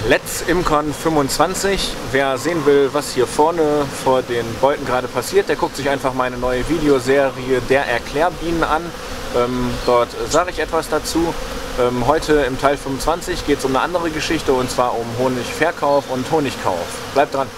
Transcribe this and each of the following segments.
Let's Imkern 25. Wer sehen will, was hier vorne vor den Beuten gerade passiert, der guckt sich einfach meine neue Videoserie Der Erklärbienen an. Dort sage ich etwas dazu. Heute im Teil 25 geht es um eine andere Geschichte, und zwar um Honigverkauf und Honigkauf. Bleibt dran!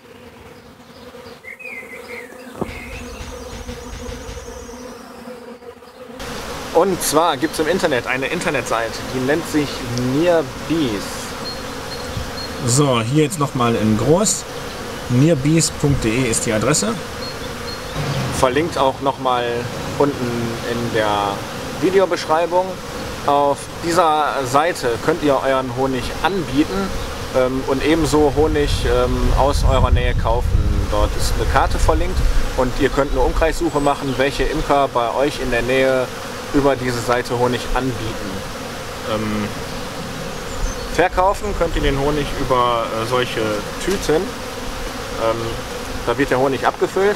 Und zwar gibt es im Internet eine Internetseite, die nennt sich Nearbees. So, hier jetzt nochmal in groß. Nearbees.de ist die Adresse. Verlinkt auch nochmal unten in der Videobeschreibung. Auf dieser Seite könnt ihr euren Honig anbieten und ebenso Honig aus eurer Nähe kaufen. Dort ist eine Karte verlinkt und ihr könnt eine Umkreissuche machen, welche Imker bei euch in der Nähe über diese Seite Honig anbieten. Verkaufen könnt ihr den Honig über solche Tüten. Da wird der Honig abgefüllt.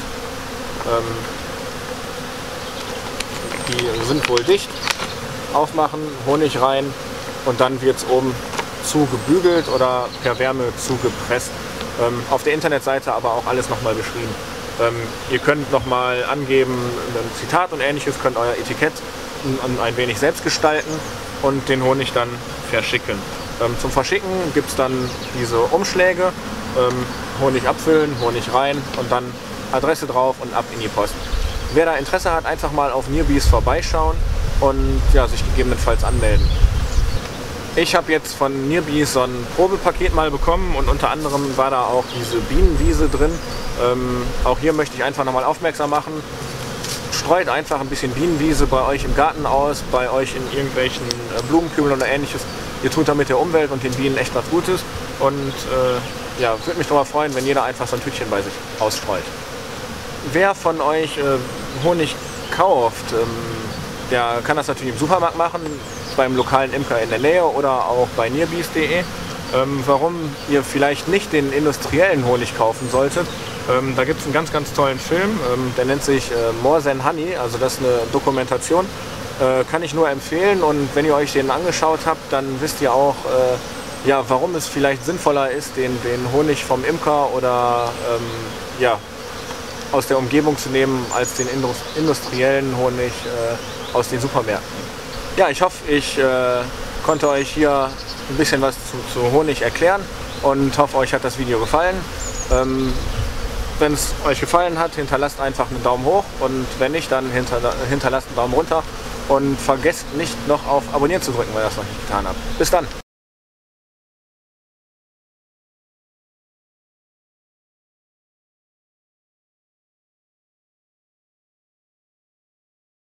Die sind wohl dicht. Aufmachen, Honig rein und dann wird es oben zugebügelt oder per Wärme zugepresst. Auf der Internetseite aber auch alles nochmal beschrieben. Ihr könnt nochmal angeben, ein Zitat und ähnliches, könnt euer Etikett ein wenig selbst gestalten und den Honig dann verschicken. Zum Verschicken gibt es dann diese Umschläge, Honig abfüllen, Honig rein und dann Adresse drauf und ab in die Post. Wer da Interesse hat, einfach mal auf Nearbees vorbeischauen und ja, sich gegebenenfalls anmelden. Ich habe jetzt von Nearbees so ein Probepaket mal bekommen und unter anderem war da auch diese Bienenwiese drin. Auch hier möchte ich einfach nochmal aufmerksam machen. Streut einfach ein bisschen Bienenwiese bei euch im Garten aus, bei euch in irgendwelchen Blumenkübeln oder ähnliches. Ihr tut damit der Umwelt und den Bienen echt was Gutes und ja, würde mich darüber freuen, wenn jeder einfach so ein Tütchen bei sich ausstreut. Wer von euch Honig kauft, der kann das natürlich im Supermarkt machen, beim lokalen Imker in der Nähe oder auch bei nearbees.de. Warum ihr vielleicht nicht den industriellen Honig kaufen solltet, da gibt es einen ganz, ganz tollen Film, der nennt sich More Than Honey, also das ist eine Dokumentation, kann ich nur empfehlen, und wenn ihr euch den angeschaut habt, dann wisst ihr auch, ja, warum es vielleicht sinnvoller ist, den Honig vom Imker oder ja, aus der Umgebung zu nehmen, als den industriellen Honig aus den Supermärkten. Ja, ich hoffe, ich konnte euch hier ein bisschen was zu Honig erklären und hoffe, euch hat das Video gefallen. Wenn es euch gefallen hat, hinterlasst einfach einen Daumen hoch, und wenn nicht, dann hinterlasst einen Daumen runter und vergesst nicht noch auf Abonnieren zu drücken, wenn ihr das noch nicht getan habt. Bis dann!